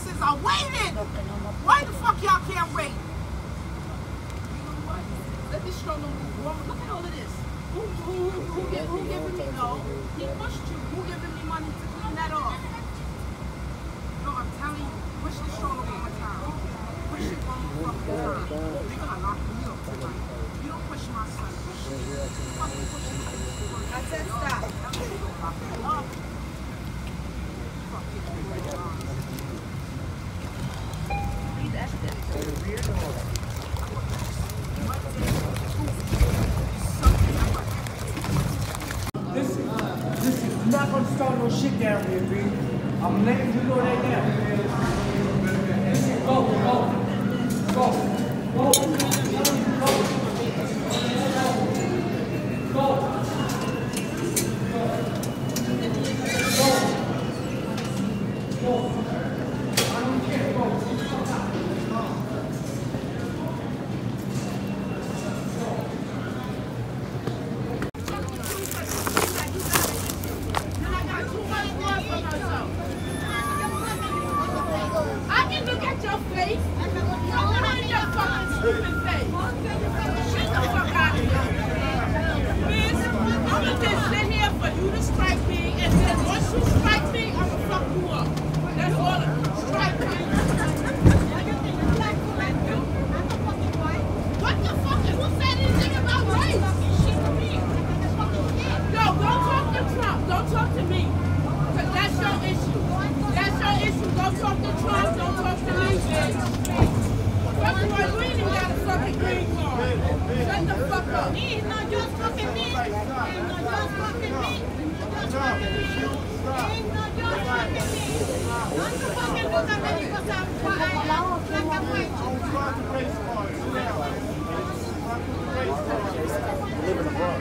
asses are waiting. Why the fuck y'all can't wait? Let this show no more. Look at all of this. Who giving me no? He pushed you. Who giving me money to clean that off? No, I'm telling you. Push the stroller one more time. Push it one more fucking time. You're gonna lock me up tonight. You don't push my son. Push me. Fucking push me. I said stop. This is not gonna start no shit down here, B. I'm letting you know that now. Listen, live in the bar.